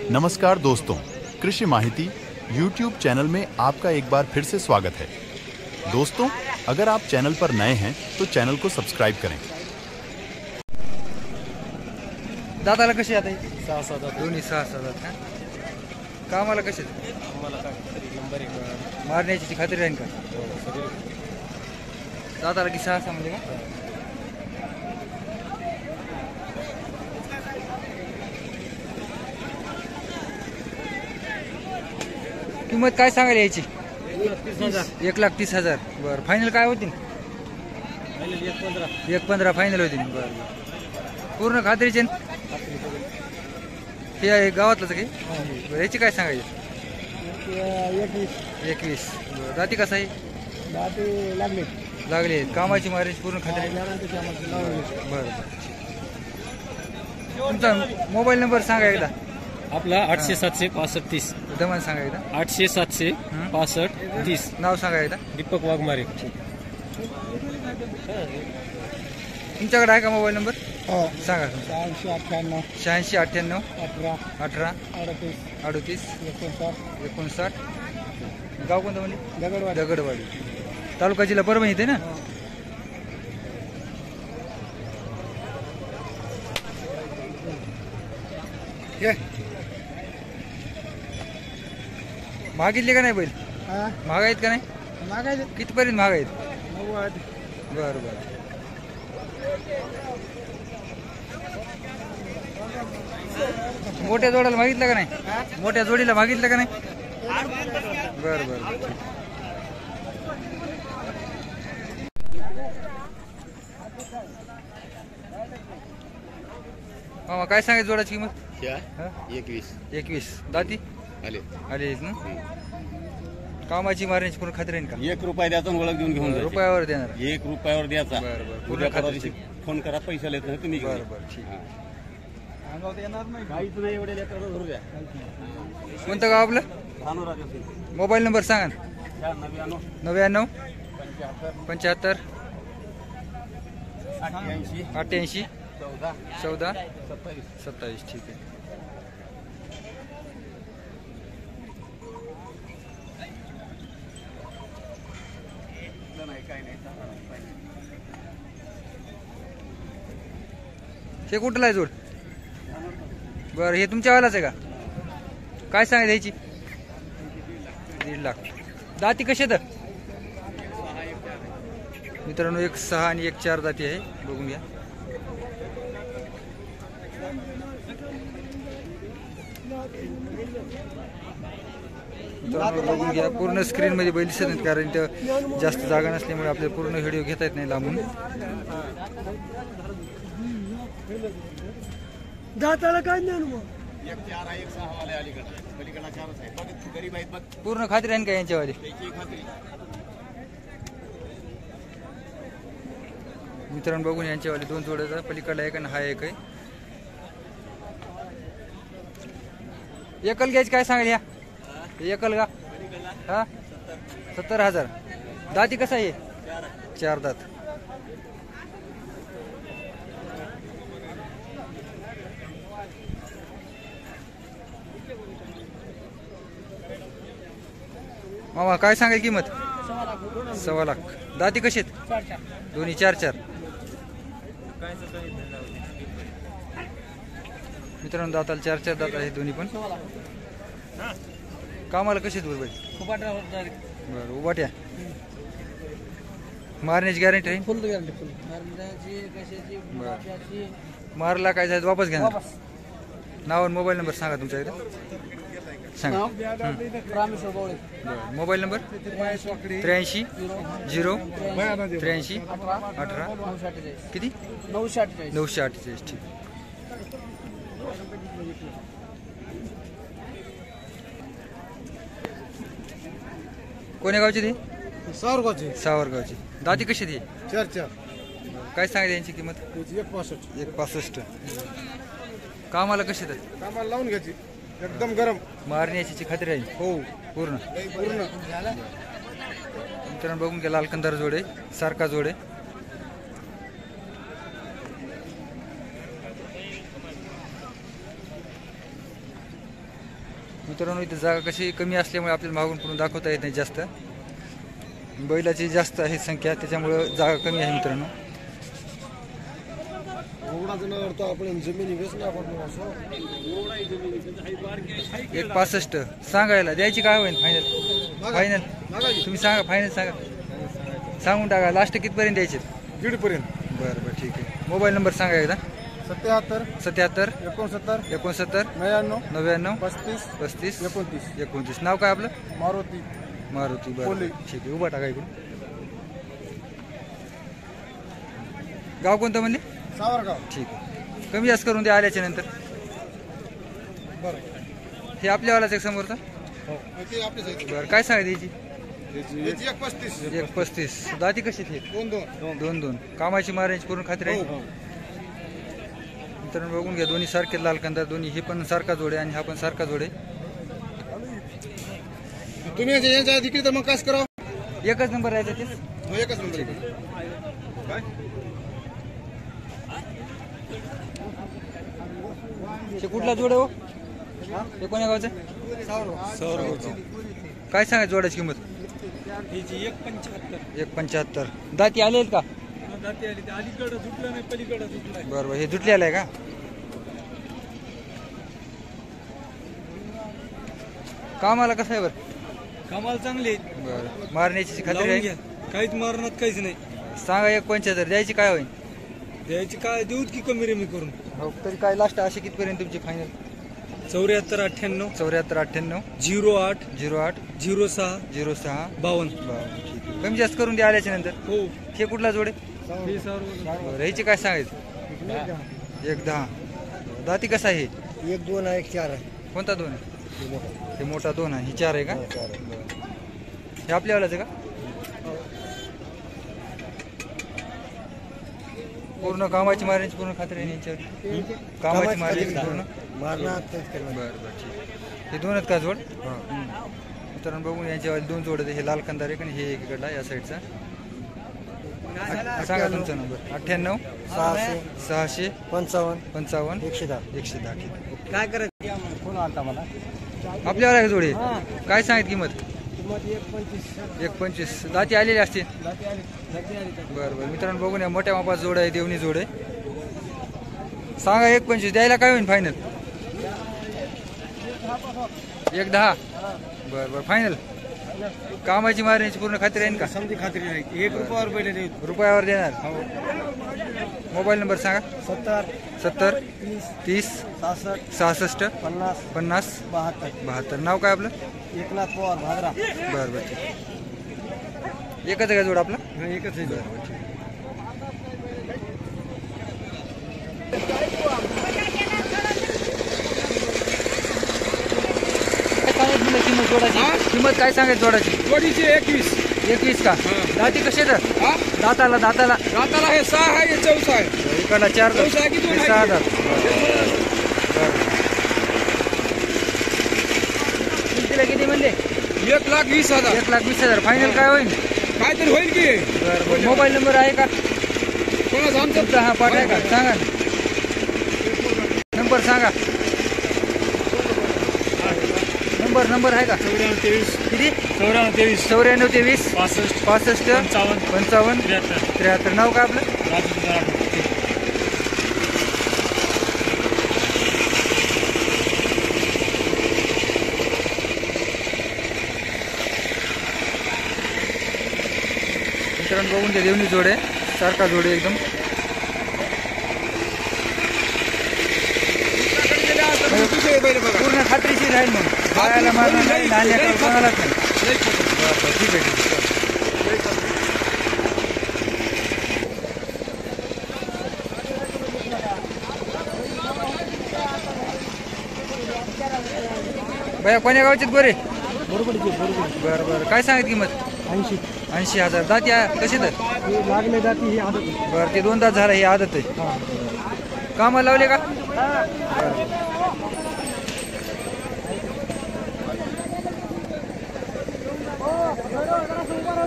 नमस्कार दोस्तों, कृषि माहिती YouTube चैनल में आपका एक बार फिर से स्वागत है। दोस्तों, अगर आप चैनल पर नए हैं तो चैनल को सब्सक्राइब करें। दादाला कशी आता ही? 6-7 दोन्ही 6-7 का? कामाला कशी? आम्हाला काय नंबर एक मारण्याची खात्री राहील का? दादाला की 6 म्हणजे का? किंमत काय सांगायला यायची? 1,30,000. बरं, फायनल काय होतील? 1,15 फायनल होतील. बरं, पूर्ण खात्रीचे हे आहे गावातलंच काही? बरं, याची काय सांगायची? 21. दाती कसा आहे? लागले कामाची मारायची पूर्ण खात्री. बरं, तुमचा मोबाईल नंबर सांगा एकदा. आपला 800-700-6530. दमान सांगा एकदा. 800-700-6530. नाव सांगा एकदा. दीपक वाघमारे. तुमच्याकडे आहे का मोबाईल नंबर? सांगा. 86-98 86-98 18 38 59. गाव कोणतं म्हणजे? दगडवाडी. तालुका जिल्हा परभणी येते ना? मागितले का नाही बैल? महाग आहेत का नाही? कितीपर्यंत महाग आहेत? बरं बरं. मोठ्या जोडीला मागितलं का नाही? मोठ्या जोडीला मागितलं का नाही? बरं बरं. मामा काय सांगायचं जोडाची किंमत? 21. दाती आले ना? कामाची मारण्याची पूर्ण खात्री का? 1 रुपया द्यायचा ओळख देऊन घेऊन जायचं. रुपयावर देणार? 1 रुपयावर द्यायचा. बरं बरं. पूर्ण उद्या खात्री. परवा फोन करा, पैसे लेत नाही तुम्ही. बरं बरं, ठीक. काहीच नाही, एवढे लेकरं धरू द्या. कोणतं गाव आपलं? धानोरा मोबाईल नंबर सांगा ना. 99 75 88 14 27. ठीक आहे. हे कुठलं आहे जोड? बरं, हे तुमच्यावालाच आहे का? काय सांगायचं याची? 1.5 लाख. दाती कसे तर मित्रांनो? 1 6 आणि 1 4 दाती आहे. बघून घ्या. मित्रांनो बघून घ्या. पूर्ण स्क्रीन मध्ये बैल दिसत नाहीत कारण इथं जास्त जागा नसल्यामुळे आपल्याला पूर्ण व्हिडिओ घेता येत नाही लांबून. दाताला काय नाही मग. पूर्ण खात्री आहे का यांच्यावाली? मित्रांनो बघून यांच्यावाली 2 जोड्याचा पलीकडला एक आणि हा एक आहे. एकल घ्यायची काय सांगेल या? एकल का? हा 70,000. दाती कसा आहे? 4 दात. मामा काय सांगेल किंमत? 1.25 लाख. दाती कशी आहेत? दोन्ही 4-4. मित्रांनो दाताला 4-4 दात आहेत दोन्ही पण. कामाला कशी आहेत बरोबर? बरं, उभाट्या. मारण्याची गॅरंटी आहे? Full guarantee full. मारला काय जायचं वापस घ्या. नाव आणि मोबाईल नंबर सांगा तुमच्या इथं. सांगा. मोबाईल नंबर 83 0 83 18 किती? 948. ठीक. कोण्या गावची ती? सावरगावची. दाती कशी ती? 4-4. काय सांगायचं यांची किंमत? 1.65. कामाला कशी तर? कामाला लावून घ्यायची एकदम गरम. मारण्याची खात्री आहे? हो पूर्ण. मित्रांनो बघून घ्या. लालकंदार जोडे, सारखा जोडे. मित्रांनो इथे जागा कशी कमी असल्यामुळे आपल्याला मागून पुढून दाखवता येत नाही जास्त. बैलाची जास्त आहे संख्या त्याच्यामुळं जागा कमी आहे मित्रांनो. आपण जमिनी वेचणार 1.65 सांगायला द्यायची काय होईल फायनल? फायनल तुम्ही सांगा, फायनल सांगा, सांगून टाका. लास्ट कितपर्यंत द्यायचे? 1.5 पर्यंत. बरं बरं ठीक आहे. मोबाईल नंबर सांगा एकदा. 77 77 69 69 99 99 35 35 29. 29. नाव काय आपलं? मारुती. मारुती. बरं कोल्हे. ठीक आहे. उभा टाका इकडून. गाव कोणतं म्हणले? सावरगाव. ठीक आहे. कमी जास्त करून द्या आल्याच्या नंतर. बरं. हे आपल्यावालाच एक समोरचा. ते आपलीच आहे. बरं काय सांगायची याची? याची 1.35. 1.35. दाती कशी थे? 2-2. 2-2. कामाची मारायची पूर्ण खात्री आहे. हो. मित्रांनो बघून घ्या, दोन्ही सारखे लाल कंदार, दोन्ही हे पण सारखा जोडे आणि हा पण सारखा जोडे. तुम्ही यांच्या आधी तर मग काय करावं? एकच नंबर आहे ते. एकच नंबर. काय? ते कुठला जोड आहे हो? हे कोण्या गावचं? काय सांगायचं जोडाची किंमत? 1.75. दाती आले आहेत का? बरं बरं. हे जुटले आलाय का? कामाला कसं आहे बरं? कामाला चांगले बरं. मारण्याची खात्री आहे? काहीच मारणार काहीच नाही. सांगा 1.75. द्यायची काय होईल? द्यायची काय देऊत की कमी रेमी करून. हो तरी काय लास्ट अशी कितपर्यंत तुमची फायनल? 74 98 74 98 08 08 06 06 52. ठीक. कमी जास्त करून द्या आल्याच्या नंतर. हो. हे कुठला जोडे? बरं. ह्याची काय सांगायचं? 1.10. दाती कसा आहे? 1-2 आहे, 1-4 आहे. कोणता 2 आहे? हे मोठा 2 आहे. ही 4 आहे का? हे आपल्यावालाच आहे का? पूर्ण कामाची मारण्याची पूर्ण खात्री आहे यांच्यावर? कामाची मारण्याची पूर्ण मारणार. बरं बरं ठीक. हे 2 आहेत का जोड? मित्रांनो बघून यांच्यावर 2 जोड आहेत. हे लाल कंदार आहे आणि हे एक इकडला या साईडचा. सांगा तुमचा नंबर. 98 600 55 55 110. 110. ठीक. काय करायचं? कोण आलता मला? आपल्यावर आहे जोडी. काय सांगित किंमत? 1.25. 1.25. दाती आलेली असते. बरं बरं. मित्रांनो बघून या मोठ्या मापाचा जोड आहे, देवणी जोड आहे. सांगा 1.25. द्यायला काय होईल फायनल? 1.10. बरं बरं. फायनल. कामाची मारण्याची पूर्ण खात्री आहे का? समजी खात्री नाही. 1 रुपयावर पहिले देऊ. रुपयावर देणार. मोबाईल नंबर सांगा. 70 30 66 50 50 72. नाव काय आपलं? एकनाथ पवार भादरा. बरं बरं ठीक. एकच आहे का जोड आपला? एकच आहे. किंमत जोडाची? किंमत काय सांगायची जोडाची? जोडीची 21. 21 का? दाती कसे तर? दाताला दाताला दाताला हे 6 आहे, हे 14 आहे. इकडला 4 चौसा आहे की दोन आहे? 6 दात. किमतीला किती म्हणले? 1,20,000. 1,20,000. फायनल काय होईल? काहीतरी होईल की? बरं बरं. मोबाईल नंबर आहे का कोणाचा आमचा? तुमचा? हा पाठ आहे का? सांगा ना. नंबर सांगा. नंबर आहे का? 94 किती? 23 94 23 65 65 55 73. नाव काय आपलं? मित्रांनो बघून ते देवणी जोड आहे, सारखा जोड आहे एकदम. पूर्ण खात्रीशीर राहील मग. बाळाला मारणार नाही, नाण्याला कोणालाच नाही. ठीक आहे ठीक आहे. भैया कोण्या गावचे गोरे? बरं बरं. काय सांगत किंमत? 80,000. दाती कशी तर लागले जाती ही आदत. बरं. ते 2 दात झाला, ही आदत आहे. कामाला लावले का?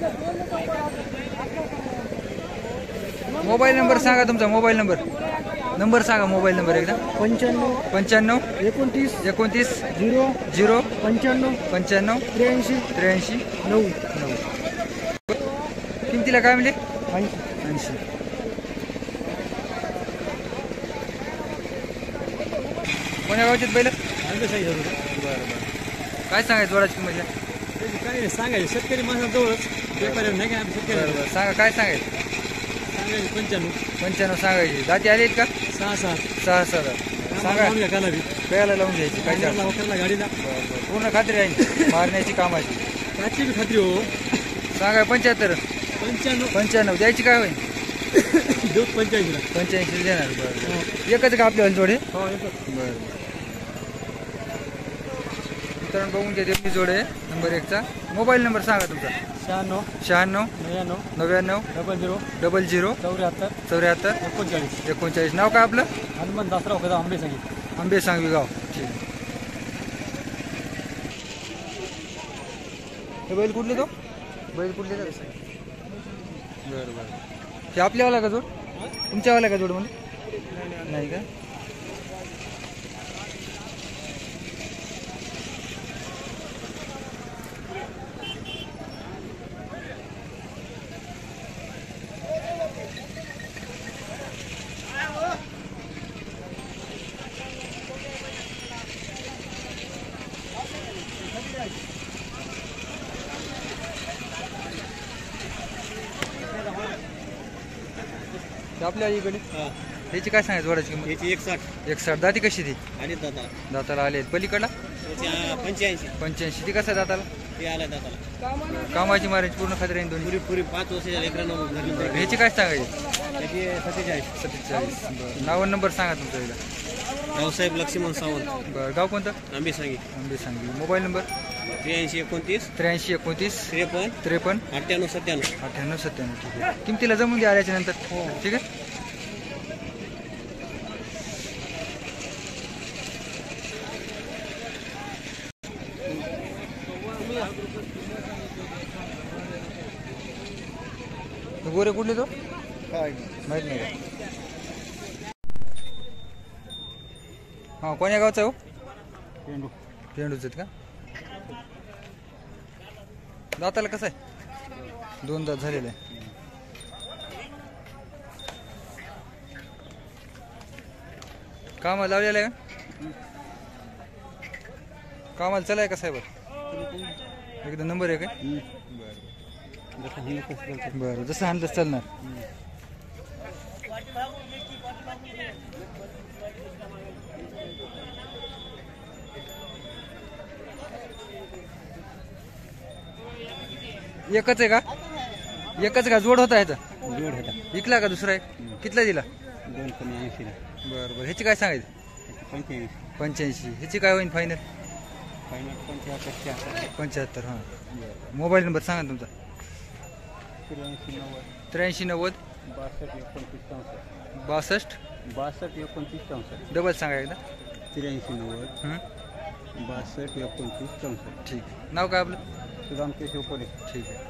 मोबाईल नंबर सांगा तुमचा. मोबाईल नंबर नंबर सांगा, मोबाईल नंबर एकदा. 95 95 29 29 0 0 95 95 83 83 9 9. किमतीला काय म्हणले? 80. कोण्या गावचे बैल? काय सांगायचं जोडाची किंमत? काय सांगायचं, शेतकरी माणसाजवळच व्यापारी नाही काय शेतकरी. सांगा, काय सांगायचं? सांगायचं 95 95 सांगायची. दाती आली आहेत का? 6 7 6 7. सांगा, काला बी प्यायला लावून घ्यायची. काय चालतं? होटलला गाडीला पूर्ण खात्री आहे मारण्याची कामाची. काची बी खात्री हो. सांगा 75. 95 द्यायची काय होईल? देऊ 85 ला. 85 देणार. बरं. एकच का आपल्या जोडे? हो येतो. बरं. मित्रांनो बघून घ्या, देवली जोडे नंबर 1चा. मोबाईल नंबर सांगा तुमचा. 96 96 99 99 00 00 74 74 39. 39. नाव काय आपलं? हनुमान दासराव कदा आंबे सांगितलं. आंबे सांगवी गाव. ठीक आहे. हे बैल कुठले तो? बैल कुठले तर? बरं बरं. हे आपल्यावाला का जोड? तुमच्यावाला का जोड म्हणजे? नाही का? आपल्या इकडे त्याची काय सांगायचं जोडाची किंमत? याची 160 160. दाती कशी ती? आणि दादा दाताला आले आहेत. पलीकडला याची 85 85. ती कसं आहे दाताला? ते आला दादाला कामाची मारायची पूर्ण खात्री आहे दोन्ही. पुरी 5 वर्षाच्या लेकरांना धरली. ह्याची काय सांगायची? त्याची 47. 47. बरं. नाव आणि नंबर सांगा तुमचा एकदा. रावसाहेब लक्ष्मण सावंत, बरं. गाव कोणतं? आंबे सांगी. आंबे सांगली. Mobile number? 83 29 83 29 53 53 98 97. 98 97. ठीक आहे. किमतीला जमून घ्या आल्याच्या नंतर. ठीक आहे. गोरे कुठले तो? माहित नाही का? हा, कोण्या गावचा हो? पेंडूच आहेत का? दाताला कसं आहे? 2 दात झालेलं आहे. कामाला लावलेलं आहे का? कामाला चलाय का साहेब? एकदा नंबर आहे काय? बरं. जसं आणलं चालणार. एकच आहे का? एकच का? जोड होता ह्याचा? जोड होता. विकला का दुसरा आहे? कितला दिला? 280 ला. बरं बरं. ह्याची काय सांगायचं? 85 85. ह्याची काय होईल फायनल? फायनल 75 75. हां. मोबाईल नंबर सांगा तुमचा. 83 90 83 90 62 62 62 29 64. डबल सांगा एकदा. 83 90 हं? 62 29 64. ठीक आहे. नाव काय आपलं? सुदाम केशव कोले. ठीक आहे.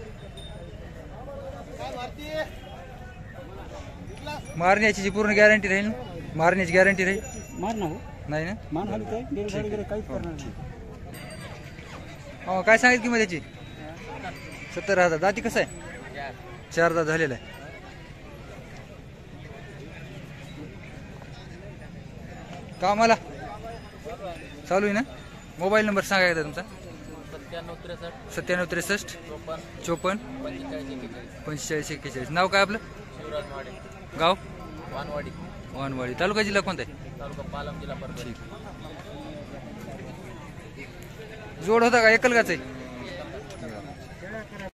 मारण्याची जी पूर्ण गॅरंटी राहील ना? मारण्याची गॅरंटी राहील? मार ना हो. नाही ना? मान खाली काय काहीच करणार नाही. हो, काय सांगितलं किंमत त्याची? 70,000. दाती कसं आहे? 4 दात झालेला आहे. कामाला चालू आहे ना? मोबाईल नंबर सांगा एकदा तुमचा. 97 63 54 45 41. नाव काय आपलं? गाव? वानवाडी. तालुका जिल्हा कोणता आहे? ठीक. जोड होता का? एकल गाच आहे?